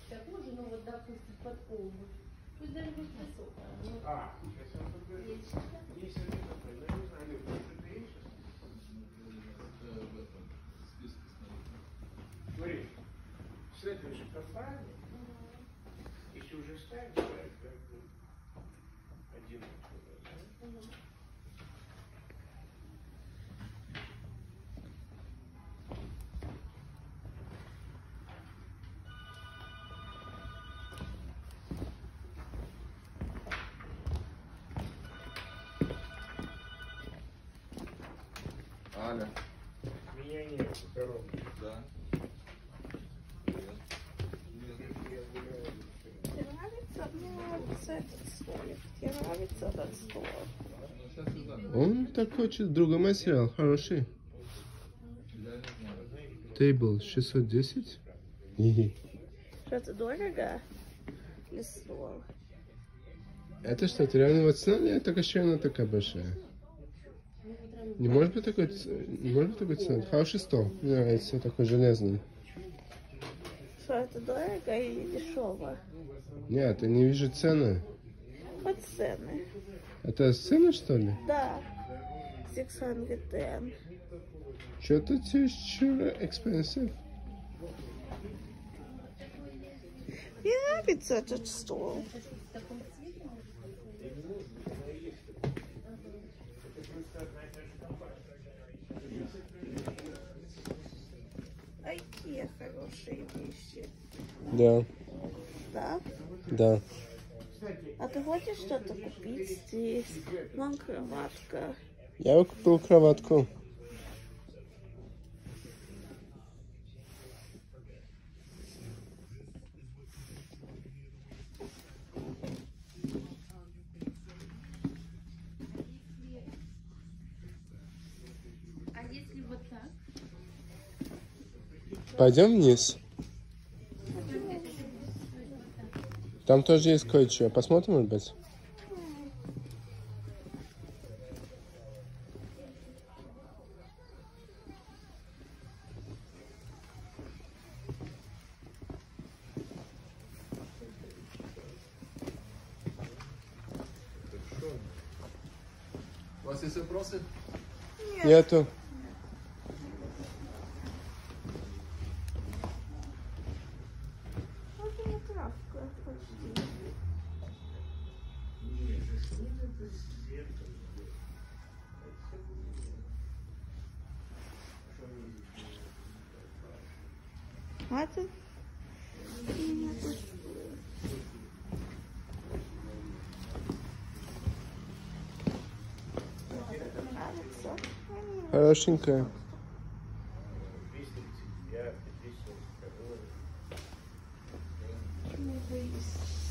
вся кожа, ну вот, допустим, под обувь. Пусть даже будет высокая. Сейчас я покажу. Есть один такой, но не знаю, Люк, это есть сейчас? В этом списке смотри. Смотри, с этой шкафами, если уже ставить, ставить как бы один отсюда. Аля. Меня нет, коробки. Да. Тебе нравится? Мне нравится этот столик. Тебе нравится этот стол? Он такой, другой материал, хороший. Тейбл 610. Что, это дорого? Или стол? Это что-то реально цена, или это кошелька такая большая? Не может быть такой, не может быть такой цены. Хороший стол, мне нравится, такой железный. Что, это дорого или дешево? Нет, я не вижу цены. Вот цены. Это цены, что ли? Да. 610. Что-то чересчур expensive. Мне нравится этот стол. Какие хорошие вещи. Да, Да? да. А ты хочешь что-то купить здесь? Вон кроватка. Я купил кроватку. А если вот так? Пойдем вниз. Там тоже есть кое-что. Посмотрим, может быть? У вас есть вопросы? Нету. Вот она травка почти. Хватит? Нравится? Хорошенькая. 235, 240 калорий. Не боюсь.